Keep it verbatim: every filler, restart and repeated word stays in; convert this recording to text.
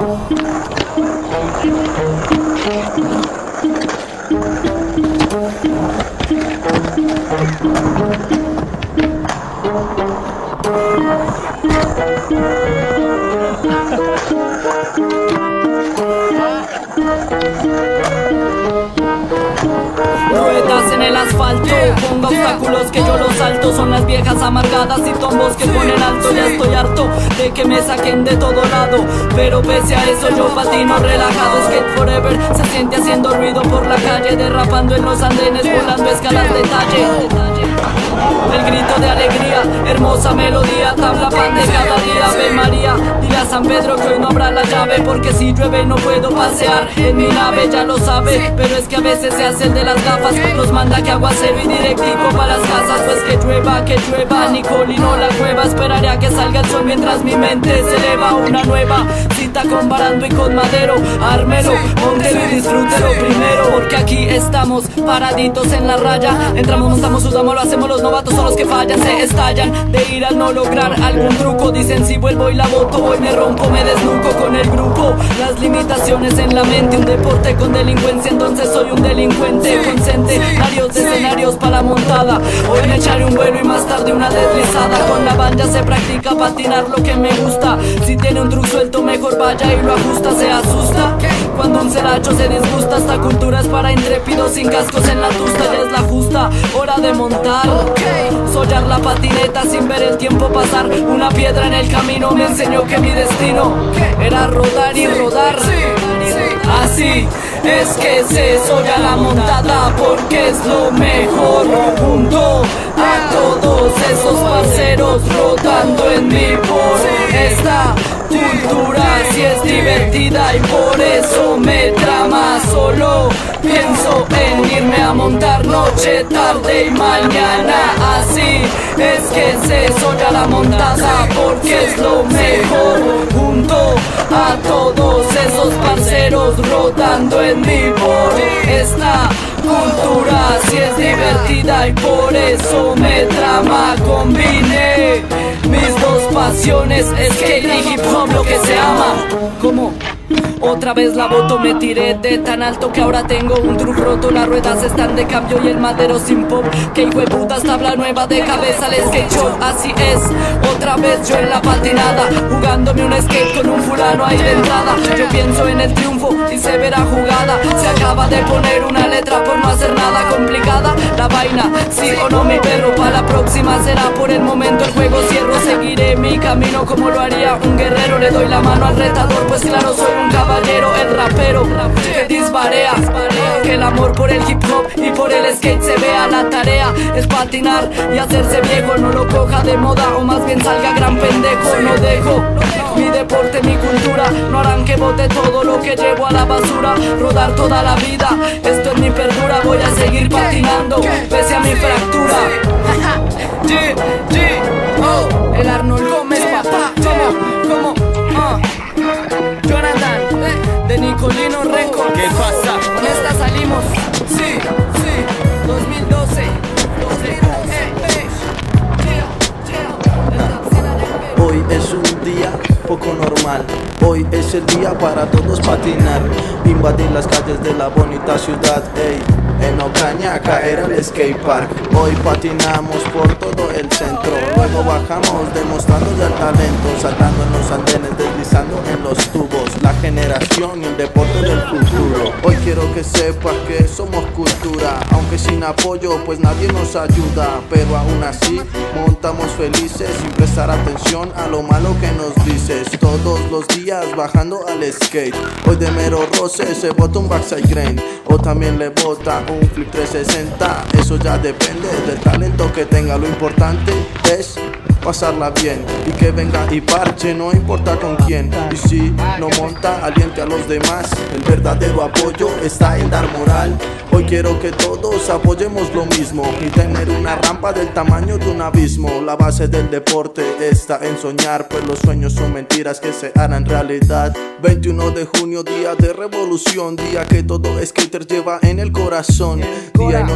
Ruedas en el asfalto, ponga obstáculos que yo los salto. Son las viejas amargadas y tombos que ponen alto. Ya estoy harto de que me saquen de todo lado, pero pese a eso yo patino relajado. Skate forever, se siente haciendo ruido por la calle, derrapando en los andenes, volando escalas de talle. El grito de alegría, hermosa melodía, tabla pan de cada día. Ave María, dile a San Pedro que hoy no habrá la llave, porque si llueve no puedo pasear en mi nave, ya lo sabe. Pero es que a veces se hace el de las gafas, nos manda que aguacero y directico para las casas. Pues que llueva, que llueva, Nicolino la cueva. Esperaré a que salga el sol mientras mi mente se eleva. Una nueva cita con Barando y con Madero. Ármelo, móntelo y disfrútelo primero, porque aquí estamos paraditos en la raya. Entramos, montamos, sudamos, lo hacemos. Los novatos son los que fallan, se estallan de ir al no lograr algún truco. Dicen si vuelvo y la boto, hoy me rompo, me desnuco con el grupo. Las limitaciones en la mente, un deporte con delincuencia, entonces soy un delincuente. Con centenarios de escenarios para la montada, hoy me echaré un vuelo y más tarde una deslizada. Con la banda se practica patinar lo que me gusta. Si tiene un truco suelto mejor vaya y lo ajusta. Se asusta cuando un ceracho se disgusta. Esta cultura es para intrépidos sin cascos en la tusta. Ya es la justa hora de montar, sollar la patineta sin ver el tiempo pasar. Una piedra en el camino me enseñó que mi destino era rodar y rodar. Así es que se solla la montada, porque es lo mejor. Junto a todos esos parceros rodando en mi por esta cultura, si es divertida y por eso me trama. Solo pienso en irme a montar noche, tarde y mañana. Así es que se soña la montada, porque es lo mejor. Junto a todos esos parceros rodando en mi por esta cultura, si es divertida y por eso me trama. Combiné mis dos pasiones, skate y hip hop, lo que se ama. ¿Cómo? Otra vez la boto, me tiré de tan alto que ahora tengo un truco roto. Las ruedas están de cambio y el madero sin pop. Que hijo de putas, tabla nueva de cabeza al skate shop. Así es, otra vez yo en la patinada, jugándome un skate con un fulano ahí de entrada. Yo pienso en el triunfo y se verá jugada. Se acaba de poner una letra por no hacer nada complicada. La vaina, sí o no mi perro, para la próxima será. Por el momento el juego cierro, seguiré mi camino como lo haría un guerrero. Le doy la mano al retador, pues claro soy un caballero, el rapero que disbarea. Que el amor por el hip hop y por el skate se vea. La tarea es patinar y hacerse viejo, no lo coja de moda o más bien salga gran pendejo. No dejo mi deporte, mi cultura, no harán que bote todo lo que llevo a la basura. Rodar toda la vida, esto es mi perdura. Voy a seguir patinando pese a mi fractura. G, G, oh, el Arnold Gómez, papá. ¿Cómo? ¿Cómo? Uh. Jonathan, de Nicolino Records. ¿Qué pasa? Con esta salimos. Sí, sí, dos mil doce. Hoy es un día poco normal. Hoy es el día para todos patinar, invadir las calles de la bonita ciudad. Ey, en Ocaña caer al skate park. Hoy patinamos por todo el centro, luego bajamos demostrando ya el talento, saltando en los andenes, deslizando en los tubos. La generación y el deporte del futuro. Hoy quiero que sepas que somos cultura, aunque sin apoyo pues nadie nos ayuda. Pero aún así montamos felices sin prestar atención a lo malo que nos dices. Todos los días bajando al skate. Hoy de mero roce se bota un backside grind, o también le bota un flip trescientos sesenta. Eso ya depende del talento que tenga. Lo importante es pasarla bien y que venga y parche, no importa con quién. Y si no monta, aliente a los demás. El verdadero apoyo está en dar moral. Hoy quiero que todos apoyemos lo mismo y tener una rampa del tamaño de un abismo. La base del deporte está en soñar, pues los sueños son mentiras que se harán realidad. Veintiuno de junio, día de revolución, día que todo skater lleva en el corazón. Día y noche